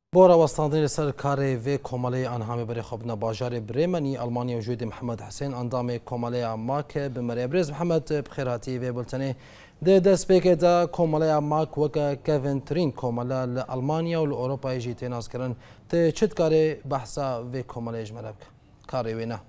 بورا وستاندنی لسر کاری و کمالی آنهامی بری خوابنا باجار بريمني ألمانيا وجود محمد حسين اندام کمالی ماک بمری برز محمد بخیراتی و بلتنی ده دست بگه دا کمالی ماک وکا کوین ترین کمالا ألمانيا و لأوروپا يجي تناس کرن ته چت کاری بحثا و کمالی جمرک کاری وینه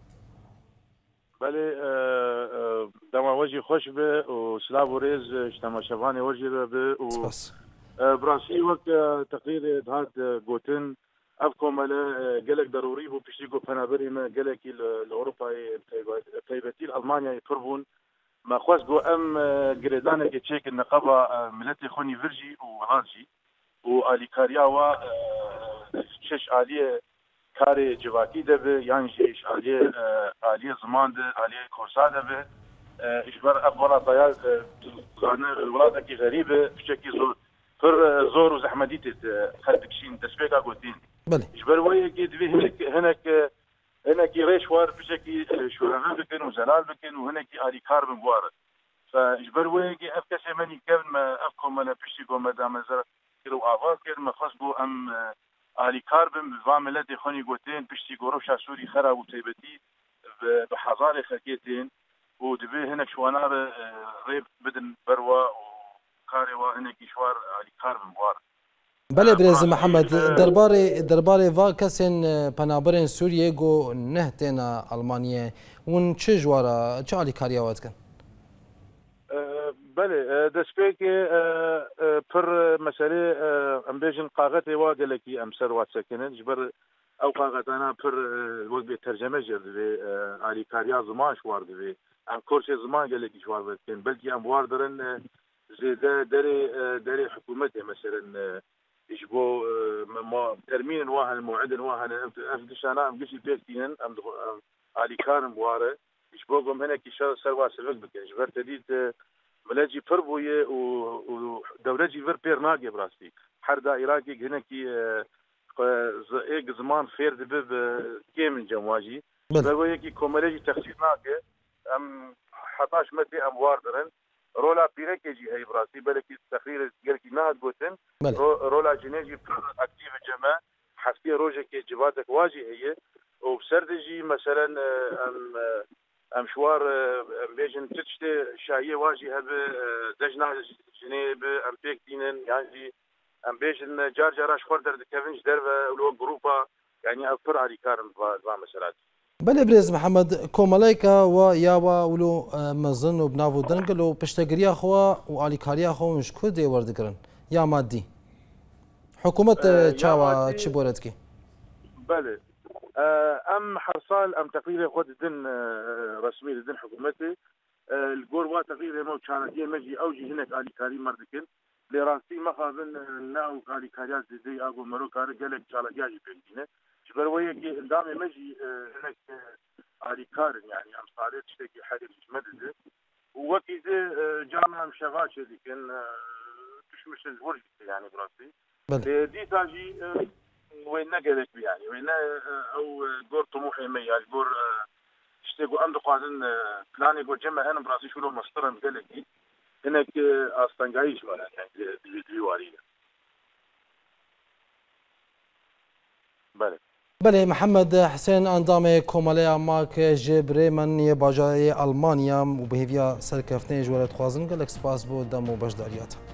بله دما وجه خوش به و سلام و ريز اجتماع شباني وجه به و براسي وقت تقرير هاد جوتن افكم على قالك ضروري بو بيشتيكو فنابري ما قالك الاوروبا طيبتي المانيا يقربون ما خواس بو ام جريدانا كتشيك النقابه ملتي خوني فيرجي ورانجي والي كارياوا شش اليه كاري جواكي دبه يعني شش اليه زمان ده اليه كورسا دبه اجبر ابولا طيار الولاد غريبه بشكل فر زور وزحمديت خلفكشين تسبيقا قوتين اجبر ويا قد هناك ريشوار بشكل شوران بكن وزلال بكن وهناك الي كاربن بوارد فاجبر ويا افكس مني قبل ما افكم انا بشتيكو مدام زر كيلو افاكر ما خصبو ام الي كاربن بفاملات خوني قوتين بشتيكو روشا سوري خراب وتيبتي بحضاره خكيتين ودبي هناك شوانار ريب بدن بروا كاري وهناك شوار على كاربن بوار بله برز محمد درباره و کسین پنابرین سوریه گو نهتنا آلمانیه ون چه جوارا چه علی کاریاوات کن بله دسپیک پر مسئله ام بیجن قاغت واقلکی ام سروات سکنن جبر او قاغتانا پر وقت ترجمه جرد به علی کاریا زمان شوار ده ام کورس زمان گلکی شوار بکن بلکه ام واردرن زيادة داري حكومته مثلا يشبو ما ترمين واحد موعد واحد أفدش أنا أم قشي بيكتين أم علي كارم بواره يشبوهم هنا كي سروا سلوك بكين جبر تديد ملاجي فربوية ودولجي فر بير ناقي براسي حردا إراكي هنا كي إيق زمان فير دبب كيمن جمواجي بويه كي كوماليجي تخصيص ناقي أم 11 مدي أم واردرن رولا بيركيجي هي براسي بلكي تقرير قالكي نهد بوتن رولا جنيجي اكتيف الجماعه حفتي روجه كي جباتك واجي هي وبسردجي مثلا ام شوار بيجن تشتي شايه واجي هب دجنا جنيب ام بيكتينن يعني ام بيجن جارجراش خردر كيفنج دربه ولو جروبا يعني افر على كارم مثلا بله برز محمد کومالیکا و یاوا ولو مزن و بناو دنگل و پشتگیری خوا و آلیکاری خوا مش کدی ورد کرن یا مادی حکومت چاوا چی بورد کی بله ام حرصال ام تقرير خود دن رسمي دن حكومتي الجوروا تقرير مو كانت مجي اوجي هناك آلیکاری مردكن لراسي مخابن ناو آلیکاریات زي اگو مرو کار گلک چالاجي بينه جبرويه كي اندامي مجي هناك علي كارن يعني ام صارت تشتكي حاجه مدد ووكي زي جامعه مشغاش اللي كان مش الورج يعني براسي دي تاجي وين نقلك يعني وين او جور طموحي مي يعني جور اشتكوا عنده قادن بلاني جو جمع انا براسي شو له مسطره مقلك هناك اصلا جايش ولا يعني دي واريده بله محمد حسين اندام کومالی ماک جبری من یه باجای آلمانیا و بهیویا سرکفتنی جوالت خوازن گلک سپاس بود دم و بشداریات